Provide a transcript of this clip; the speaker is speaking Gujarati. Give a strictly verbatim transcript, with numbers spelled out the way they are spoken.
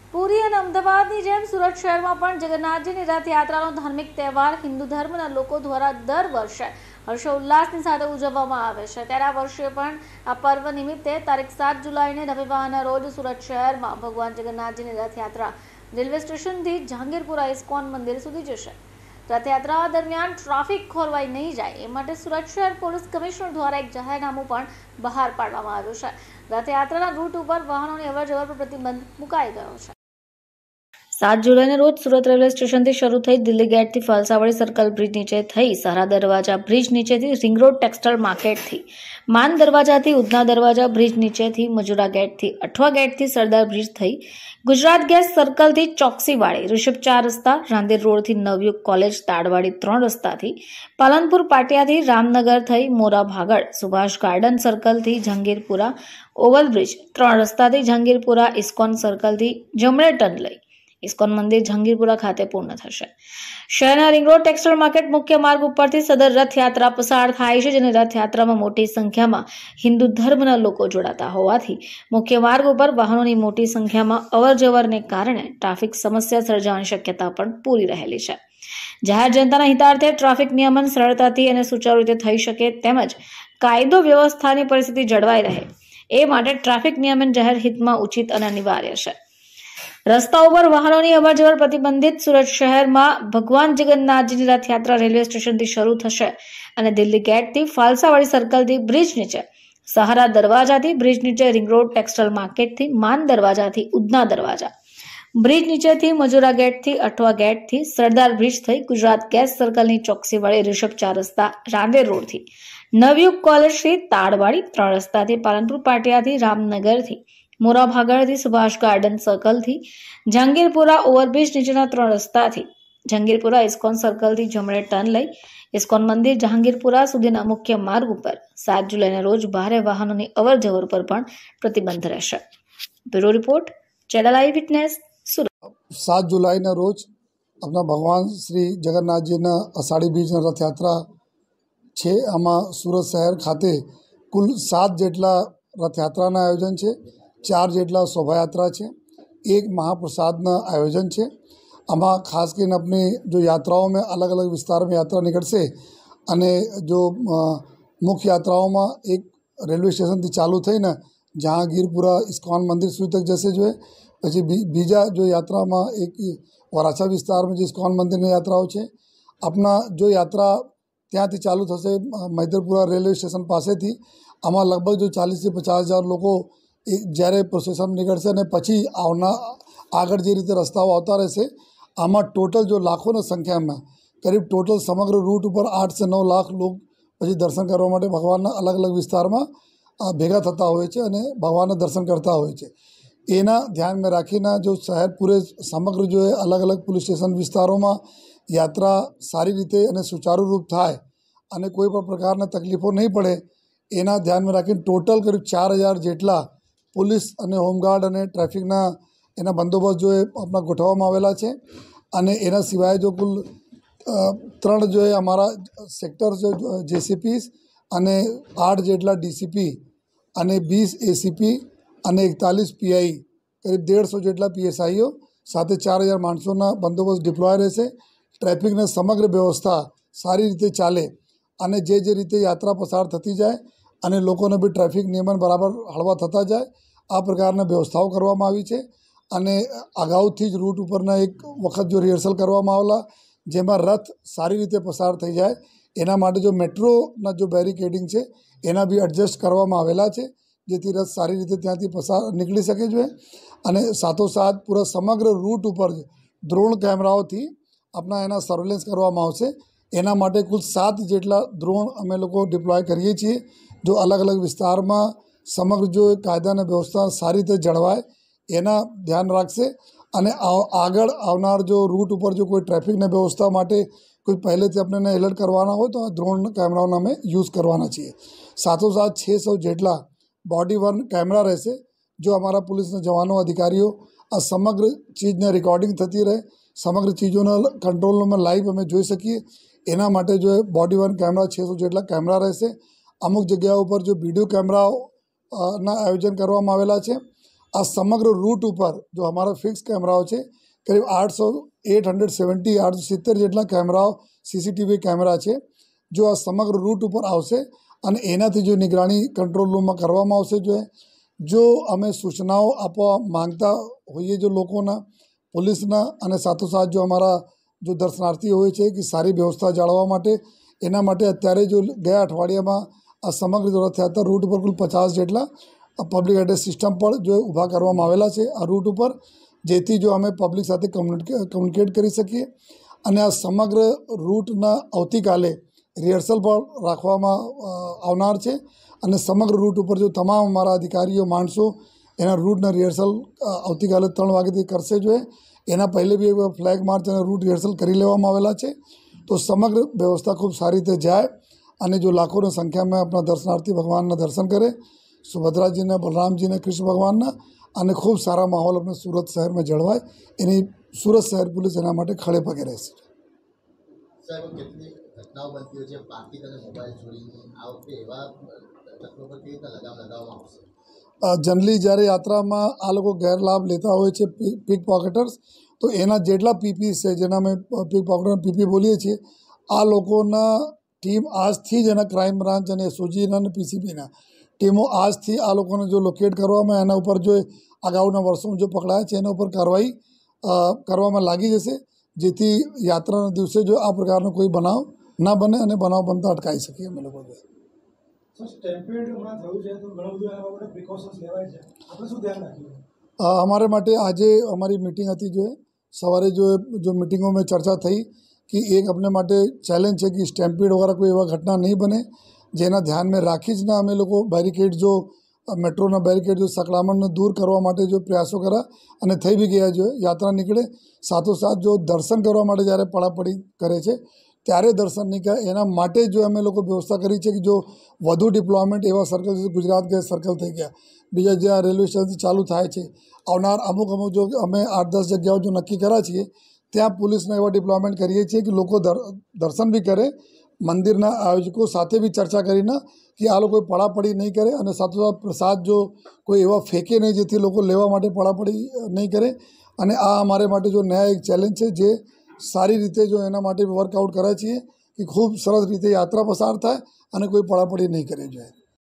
પુરી અને અમદાવાદની જેમ સુરત શહેરમાં પણ જગન્નાથજીની રથયાત્રાનો ધાર્મિક તહેવાર હિન્દુ ધર્મના લોકો દ્વારા દર વર્ષે હર્ષોલ્લાસની સાથે ઉજવવામાં આવે છે। ત્યારે આ વર્ષે પણ આ પર્વ નિમિત્તે તારીખ સાત જુલાઈને રવિવારના રોજ સુરત શહેરમાં ભગવાન જગન્નાથજીની રથયાત્રા રેલવે સ્ટેશનથી જહાંગીરપુરા ઇસ્કોન મંદિર સુધી જશે। રથયાત્રા દરમિયાન ટ્રાફિક ખોરવાઈ નહીં જાય એ માટે સુરત શહેર પોલીસ કમિશનર દ્વારા એક જાહેરનામું પણ બહાર પાડવામાં આવ્યું છે। રથયાત્રાના રૂટ ઉપર વાહનોની અવરજવર પર પ્રતિબંધ મુકાઈ ગયો છે। સાત જુલાઈને રોજ સુરત રેલવે સ્ટેશનથી શરૂ થઈ દિલ્હી ગેટથી ફાલસાવાડી સર્કલ બ્રિજ નીચે થઈ સહારા દરવાજા બ્રિજ નીચેથી રિંગ રોડ ટેક્સટાઇલ માર્કેટથી માન દરવાજાથી ઉધના દરવાજા બ્રિજ નીચેથી મજુરા ગેટથી અઠવા ગેટથી સરદાર બ્રિજ થઈ ગુજરાત ગેસ સર્કલથી ચોકસીવાડી ઋષભ ચાર રસ્તા રાંદેર રોડથી નવયુગ કોલેજ તાડવાડી ત્રણ રસ્તાથી પાલનપુર પાટિયાથી રામનગર થઈ મોરા ભાગળ સુભાષ ગાર્ડન સર્કલથી જહાંગીરપુરા ઓવરબ્રિજ ત્રણ રસ્તાથી જહાંગીરપુરા ઇસ્કોન સર્કલથી જમણે ટર્ન લઈ ઇસ્કોન મંદિર જહાંગીરપુરા ખાતે પૂર્ણ થશે। શહેરના રિંગ રોડ ટેક્સટાઇલ માર્કેટ મુખ્ય માર્ગ ઉપરથી સદર રથયાત્રા પસાર થાય છે, જેને રથયાત્રામાં મોટી સંખ્યામાં હિન્દુ ધર્મના લોકો જોડાતા હોવાથી મુખ્ય માર્ગ ઉપર વાહનોની મોટી સંખ્યામાં અવરજવરને કારણે ટ્રાફિક સમસ્યા સર્જાવાની શક્યતા પણ પૂરી રહેલી છે। જાહેર જનતાના હિતાર્થે ટ્રાફિક નિયમન સરળતાથી અને સુચારુ રીતે થઈ શકે તેમજ કાયદો વ્યવસ્થાની પરિસ્થિતિ જળવાઈ રહે એ માટે ટ્રાફિક નિયમન જાહેર હિતમાં ઉચિત અને અનિવાર્ય છે। રસ્તા ઉપર વાહનોની અવરજવર પ્રતિબંધિત સુરત શહેરમાં ભગવાન જગન્નાથજીની રથયાત્રા રેલવે સ્ટેશનથી શરૂ થશે અને દિલ્હી ગેટથી ફાલસાવાડી સર્કલથી બ્રિજ નીચે સહારા દરવાજાથી બ્રિજ નીચે રિંગ રોડ ટેક્સટાઇલ માર્કેટથી માન દરવાજાથી ઉધના દરવાજા બ્રિજ નીચેથી મજુરા ગેટથી અઠવા ગેટથી સરદાર બ્રિજ થઈ ગુજરાત ગેસ સર્કલની ચોકસીવાડી ઋષભ ચાર રસ્તા રાંદેર રોડથી નવયુગ કોલેજથી તાડવાડી ત્રણ રસ્તાથી પાલનપુર પાટિયાથી રામનગરથી મોરા ભાગળથી સુભાષ ગાર્ડન સર્કલથી જહાંગીરપુરા ઓવરબ્રિજ નીચેના ત્રણ રસ્તાથી જહાંગીરપુરા ઇસ્કોન સર્કલથી જમણે ટર્ન લઈ ઇસ્કોન મંદિર જહાંગીરપુરા સુધીના મુખ્ય માર્ગ ઉપર સાત જુલાઈના રોજ ભારે વાહનોની અવરજવર પર પણ પ્રતિબંધ રહેશે। Bureau report channel eye witness Surat. સાત જુલાઈના રોજ આપણા ભગવાન શ્રી જગન્નાથજીના અષાઢી બીજની રથયાત્રા છે। આમાં સુરત શહેર ખાતે કુલ સાત જેટલા રથયાત્રાના આયોજન છે, ચાર જેટલા શોભાયાત્રા છે, એક મહાપ્રસાદના આયોજન છે। આમાં ખાસ કરીને अपनी जो यात्राओं में अलग अलग विस्तार में यात्रा निकलશે અને જો મુખ્ય યાત્રાઓમાં એક રેલવે સ્ટેશનથી ચાલુ થઈને જહાંગીરપુરા ઇસ્કોન મંદિર સુધી તક જશે જોઈએ। પછી બીજા જો યાત્રામાં એક વરાછા વિસ્તારમાં જે ઇસ્કોન મંદિરની યાત્રાઓ છે, આપણા જો યાત્રા ત્યાંથી ચાલુ થશે મૈદરપુરા રેલવે સ્ટેશન પાસેથી। આમાં લગભગ જો ચાલીસથી પચાસ હજાર લોકો જ્યારે પ્રોસેસન નીકળશે અને પછી આવના આગળ જે રીતે રસ્તાઓ આવતા રહેશે, આમાં ટોટલ જો લાખોની સંખ્યામાં કરીબ ટોટલ સમગ્ર રૂટ ઉપર આઠ સે નવ લાખ લોક પછી દર્શન કરવા માટે ભગવાનના અલગ અલગ વિસ્તારમાં ભેગા થતા હોય છે અને ભગવાનના દર્શન કરતા હોય છે। એના ધ્યાનમાં રાખીને જો શહેર પૂરે સમગ્ર જો એ અલગ અલગ પોલીસ સ્ટેશન વિસ્તારોમાં યાત્રા સારી રીતે અને સુચારુરૂપ થાય અને કોઈ પણ પ્રકારના તકલીફો નહીં પડે એના ધ્યાનમાં રાખીને ટોટલ કરીબ ચાર હજાર જેટલા પોલીસ અને હોમગાર્ડ અને ટ્રાફિકના એના બંદોબસ્ત જો એ આપણા ગોઠવવામાં આવેલા છે। અને એના સિવાય જો કુલ ત્રણ જો એ અમારા સેક્ટર જો જેસીપીસ અને આઠ જેટલા ડીસીપી અને વીસ એસીપી અને એકતાલીસ પીઆઈ કરીબ દેડસો જેટલા પીએસઆઈઓ સાથે ચાર હજાર માણસોના બંદોબસ્ત ડિપ્લોય રહેશે। ટ્રાફિકની સમગ્ર વ્યવસ્થા સારી રીતે ચાલે અને જે જે રીતે યાત્રા પસાર થતી જાય અને લોકોને બી ટ્રાફિક નિયમન બરાબર હળવા થતા જાય આ પ્રકારના વ્યવસ્થાઓ કરવામાં આવી છે। અને અગાઉથી જ રૂટ ઉપરના એક વખત જો રિહર્સલ કરવામાં આવેલા જેમાં રથ સારી રીતે પસાર થઈ જાય એના માટે જો મેટ્રોના જો બેરિકેડિંગ છે એના બી એડજસ્ટ કરવામાં આવેલા છે, જેથી રથ સારી રીતે ત્યાંથી પસાર નીકળી શકે જોઈએ। અને સાથોસાથ પૂરા સમગ્ર રૂટ ઉપર ડ્રોન કેમેરાઓથી આપણા એના સર્વેલન્સ કરવામાં આવશે। એના માટે કુલ સાત જેટલા ડ્રોન અમે લોકો ડિપ્લોય કરીએ છીએ, જો અલગ અલગ વિસ્તારમાં સમગ્ર જો કાયદાની વ્યવસ્થા સારી રીતે જળવાય એના ધ્યાન રાખશે। અને આગળ આવનાર જો રૂટ ઉપર જો કોઈ ટ્રાફિકની વ્યવસ્થા માટે કોઈ પહેલેથી આપણને એલર્ટ કરવાના હોય તો આ ડ્રોન કેમેરાઓના અમે યુઝ કરવાના છીએ। સાથોસાથ છસો જેટલા બોડી વર્ન કેમેરા રહેશે, જો અમારા પોલીસના જવાનો અધિકારીઓ આ સમગ્ર ચીજને રેકોર્ડિંગ થતી રહે, સમગ્ર ચીજોના કંટ્રોલમાં લાઈવ અમે જોઈ શકીએ એના માટે જો બોડી વર્ન કેમેરા છસો જેટલા કેમેરા રહેશે। અમુક જગ્યાઓ પર જો વિડીયો કેમેરાઓ ના આયોજન કરવામાં આવેલા છે આ સમગ્ર રૂટ ઉપર જો અમારા ફિક્સ કેમેરાઓ છે, કરીબ આઠસો એટ હંડ્રેડ સેવન્ટી આઠસો સિત્તેર જેટલા કેમેરાઓ સીસીટીવી કેમેરા છે, જો આ સમગ્ર રૂટ ઉપર આવશે અને એનાથી જો નિગરાણી કંટ્રોલ રૂમમાં કરવામાં આવશે. જો જો અમે સૂચનાઓ આપવા માંગતા હોઈએ જો લોકોના, પોલીસના, અને સાથોસાથ જો અમારા જો દર્શનાર્થી હોય છે કે સારી વ્યવસ્થા જાળવવા માટે, એના માટે અત્યારે જો ગયા અઠવાડિયામાં આ સમગ્ર રથયાત્રા રૂટ ઉપર કુલ પચાસ જેટલા પબ્લિક એડ્રેસ સિસ્ટમ પર જો ઊભા કરવામાં આવેલા છે આ રૂટ ઉપર, જેથી જો અમે પબ્લિક સાથે કમ્યુનિકેટ કરી શકીએ. અને આ સમગ્ર રૂટના આવતીકાલે રિહર્સલ પણ રાખવામાં આવનાર છે. અને સમગ્ર રૂટ ઉપર જો તમામ અમારા અધિકારીઓ માણસો એના રૂટના રિહર્સલ આવતીકાલે ત્રણ વાગ્યાથી કરશે. જો એના પહેલે બી ફ્લેગ માર્ચ અને રૂટ રિહર્સલ કરી લેવામાં આવેલા છે. તો સમગ્ર વ્યવસ્થા ખૂબ સારી રીતે જાય અને જો લાખોની સંખ્યામાં આપણા દર્શનાર્થી ભગવાનના દર્શન કરે, સુભદ્રાજીના, બલરામજીના, કૃષ્ણ ભગવાનના, અને ખૂબ સારા માહોલ આપણે સુરત શહેરમાં જળવાય એની સુરત શહેર પોલીસ એના માટે ખડે પગે રહેશે. સાહેબ, કેટલી ઘટનાઓ બનતી હોય છે પાકીટ અને મોબાઈલ ચોરીની, આ વખતે એવા તત્વો પર કેવી રીતે લગામ લગાવવામાં આવશે? જનરલી જ્યારે યાત્રામાં આ લોકો ગેરલાભ લેતા હોય છે પીક પોકેટર્સ, તો એના જેટલા પીપી છે, જેના અમે પીક પોકેટર પીપી બોલીએ છીએ, આ લોકોના ટીમ આજથી જ એના ક્રાઇમ બ્રાન્ચ અને એસઓજીના અને પીસીબીના ટીમો આજથી આ લોકોને જો લોકેટ કરવામાં, એના ઉપર જો અગાઉના વર્ષોમાં જો પકડાયા છે એના ઉપર કાર્યવાહી કરવામાં લાગી જશે, જેથી યાત્રાના દિવસે જો આ પ્રકારનો કોઈ બનાવ ના બને અને બનાવ બનતા અટકાવી શકીએ અમે લોકો. અમારે માટે આજે અમારી મીટિંગ હતી, જો સવારે જો જો મિટિંગોમાં ચર્ચા થઈ કે એક अपने માટે ચેલેન્જ છે કે સ્ટેમ્પીડ વગેરે કોઈ એવા ઘટના નહીં બને, જેના ધ્યાનમાં રાખી જ ના અમે લોકો બેરિકેડ જો મેટ્રોના બેરિકેડ જો સંકળામણને દૂર કરવા માટે જો પ્રયાસો કર્યા અને થઈ બી ગયા. જો યાત્રા નીકળે સાથોસાથ જો દર્શન કરવા માટે જ્યારે પડાપડી કરે છે ત્યારે દર્શન નહીં કરે, એના માટે જો અમે લોકો વ્યવસ્થા કરી છે કે જો વધુ ડિપ્લોયમેન્ટ એવા સર્કલ છે, ગુજરાત ગેસ સર્કલ થઈ ગયા, બીજા જ્યાં રેલવે સ્ટેશન ચાલુ થાય છે, આવનાર અમુક અમુક જો અમે આઠ દસ જગ્યાઓ જો નક્કી કર્યા છીએ ત્યાં પોલીસને એવા ડિપ્લોયમેન્ટ કરીએ છીએ કે લોકો દર્શન બી કરે, મંદિરના આયોજકો સાથે બી ચર્ચા કરીને કે આ લોકો પડાપડી નહીં કરે, અને સાથોસાથ પ્રસાદ જો કોઈ એવા ફેંકે નહીં જેથી લોકો લેવા માટે પડાપડી નહીં કરે. અને આ અમારે માટે જો નયા એક ચેલેન્જ છે, જે સારી રીતે જો એના માટે વર્કઆઉટ કરે છીએ કે ખૂબ સરસ રીતે યાત્રા પસાર થાય અને કોઈ પડાપડી નહીં કરે. જોઈએ